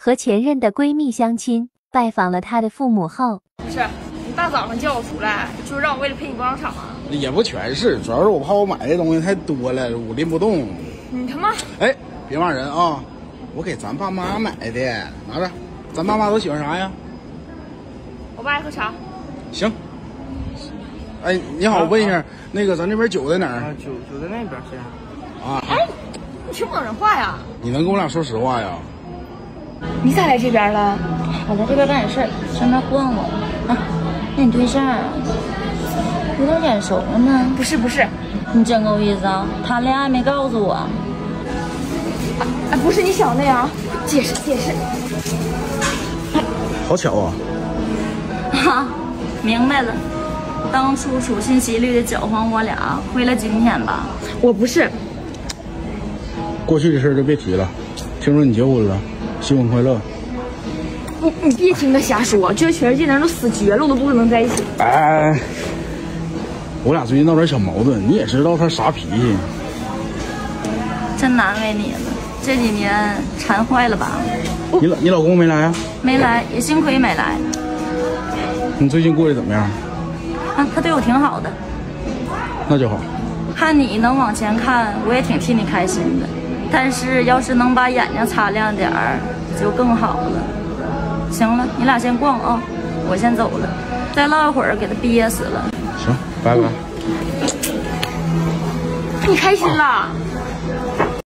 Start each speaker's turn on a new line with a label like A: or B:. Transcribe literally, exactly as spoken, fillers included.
A: 和前任的闺蜜相亲，拜访了她的父母后，
B: 不是你大早上叫我出来，就是让我为了陪你逛商场啊？
C: 也不全是，主要是我怕我买的东西太多了，我拎不动。
B: 你他妈！
C: 哎，别骂人啊！我给咱爸妈买的，拿着。咱爸妈都喜欢啥呀？
B: 我爸爱喝茶。
C: 行。哎，你好，我问一下，啊、那个咱这边酒在哪儿？
D: 啊，酒酒在那边是。
C: 啊。
B: 哎，你听不懂人话呀？
C: 你能跟我俩说实话呀？
B: 你咋来这边了？
E: 我在这边干点事儿，上那逛逛。啊，那你对象啊？有点眼熟了吗？
B: 不是不是，
E: 你真够意思啊！谈恋爱没告诉我。
B: 啊，不是你想那样，解释解释。
C: 好巧啊！
E: 哈，明白了，当初处心积虑的搅黄我俩，为了今天吧？
B: 我不是。
C: 过去的事就别提了。听说你结婚了，新婚快乐。
B: 你你别听他瞎说，这全世界人都死绝了，我都不可能在一起。
C: 哎。我俩最近闹点小矛盾，你也知道他啥脾气。
E: 真难为你了，这几年馋坏了吧？
C: 你老你老公没来啊？
E: 没来，也幸亏没来。
C: 你最近过得怎么样？
E: 啊，他对我挺好的。
C: 那就好。
E: 看你能往前看，我也挺替你开心的。但是要是能把眼睛擦亮点儿，就更好了。行了，你俩先逛啊，我先走了。再唠一会儿，给他憋死了。
C: 行，拜拜。
B: 你开心了？